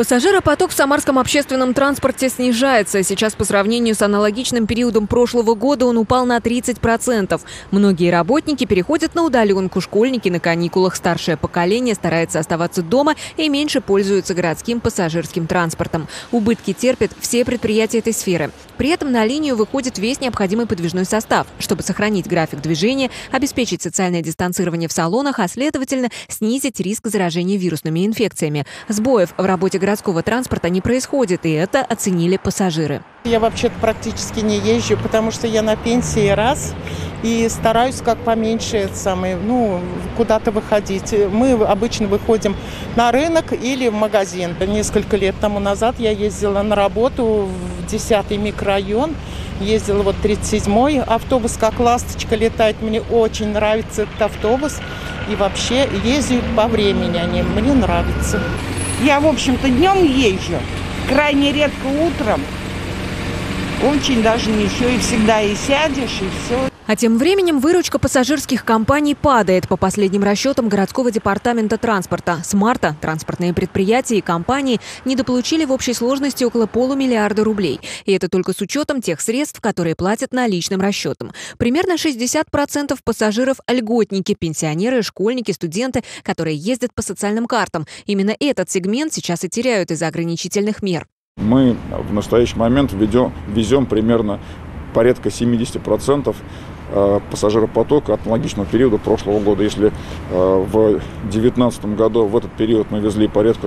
Пассажиропоток в самарском общественном транспорте снижается. Сейчас по сравнению с аналогичным периодом прошлого года он упал на 30%. Многие работники переходят на удаленку, школьники на каникулах. Старшее поколение старается оставаться дома и меньше пользуются городским пассажирским транспортом. Убытки терпят все предприятия этой сферы. При этом на линию выходит весь необходимый подвижной состав, чтобы сохранить график движения, обеспечить социальное дистанцирование в салонах, а следовательно снизить риск заражения вирусными инфекциями. Сбоев в работе городского транспорта не происходит, и это оценили пассажиры. Я вообще-то практически не езжу, потому что я на пенсии раз и стараюсь как поменьше куда-то выходить. Мы обычно выходим на рынок или в магазин. Несколько лет тому назад я ездила на работу в 10-й микрорайон. Ездила 37-й автобус, как ласточка летает. Мне очень нравится этот автобус. И вообще ездю по времени мне нравится. Я, в общем-то, днем езжу, крайне редко утром. Очень даже ничего, и всегда и сядешь, и все. А тем временем выручка пассажирских компаний падает. По последним расчетам городского департамента транспорта, с марта транспортные предприятия и компании недополучили в общей сложности около $500 миллиарда рублей. И это только с учетом тех средств, которые платят наличным расчетом. Примерно 60% пассажиров – льготники, пенсионеры, школьники, студенты, которые ездят по социальным картам. Именно этот сегмент сейчас и теряют из-за ограничительных мер. Мы в настоящий момент везем примерно порядка 70% пассажиропотока от аналогичного периода прошлого года. Если в 2019 году в этот период мы везли порядка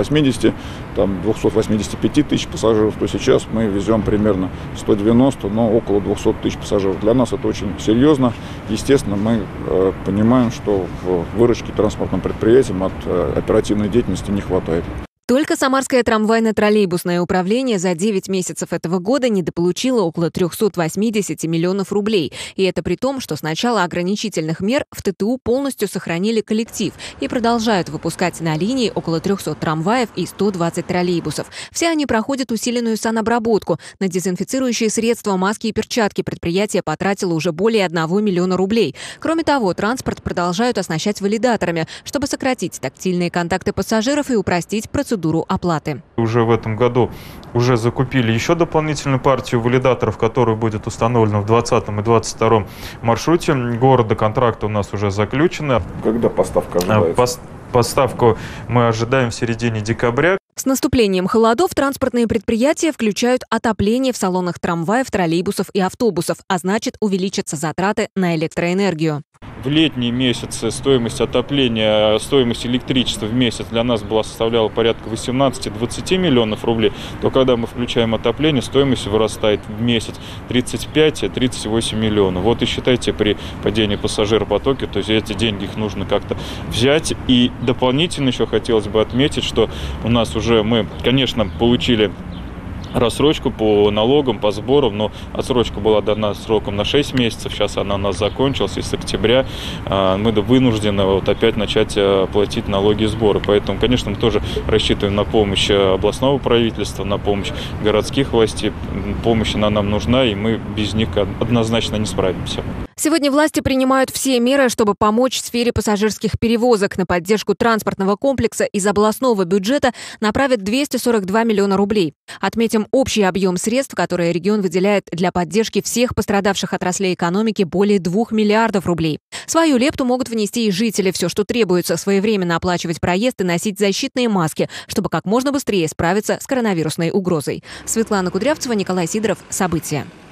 285 тысяч пассажиров, то сейчас мы везем примерно 190, но около 200 тысяч пассажиров. Для нас это очень серьезно. Естественно, мы понимаем, что в выручке транспортным предприятиям от оперативной деятельности не хватает. Только Самарское трамвайно-троллейбусное управление за 9 месяцев этого года недополучило около 380 миллионов рублей. И это при том, что с начала ограничительных мер в ТТУ полностью сохранили коллектив и продолжают выпускать на линии около 300 трамваев и 120 троллейбусов. Все они проходят усиленную санобработку. На дезинфицирующие средства, маски и перчатки предприятие потратило уже более 1 миллиона рублей. Кроме того, транспорт продолжают оснащать валидаторами, чтобы сократить тактильные контакты пассажиров и упростить процедуру оплаты. Уже в этом году закупили еще дополнительную партию валидаторов, которая будет установлена в 2020 и 2022 маршруте города. Контракты у нас уже заключены. Когда поставка ожидается? Поставку мы ожидаем в середине декабря. С наступлением холодов транспортные предприятия включают отопление в салонах трамваев, троллейбусов и автобусов, а значит увеличатся затраты на электроэнергию. В летние месяцы стоимость отопления, стоимость электричества в месяц для нас составляла порядка 18-20 миллионов рублей, то когда мы включаем отопление, стоимость вырастает в месяц 35-38 миллионов. Вот и считайте, при падении пассажиропотока, то есть эти деньги их нужно как-то взять. И дополнительно еще хотелось бы отметить, что у нас уже мы, конечно, получили рассрочку по налогам, по сборам, но отсрочка была дана сроком на 6 месяцев, сейчас она у нас закончилась, и с октября мы вынуждены опять начать платить налоги и сборы. Поэтому, конечно, мы тоже рассчитываем на помощь областного правительства, на помощь городских властей. Помощь она нам нужна, и мы без них однозначно не справимся. Сегодня власти принимают все меры, чтобы помочь в сфере пассажирских перевозок. На поддержку транспортного комплекса из областного бюджета направят 242 миллиона рублей. Отметим общий объем средств, которые регион выделяет для поддержки всех пострадавших отраслей экономики, более 2 миллиардов рублей. Свою лепту могут внести и жители. Все, что требуется, своевременно оплачивать проезд и носить защитные маски, чтобы как можно быстрее справиться с коронавирусной угрозой. Светлана Кудрявцева, Николай Сидоров. События.